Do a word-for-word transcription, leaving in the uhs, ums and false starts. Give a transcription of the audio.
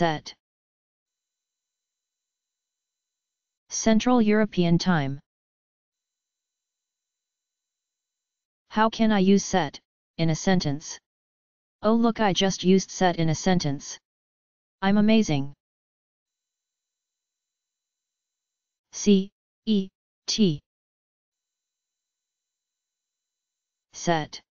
Set. Central European Time. How can I use set in a sentence? Oh look, I just used set in a sentence. I'm amazing. C E T. Set.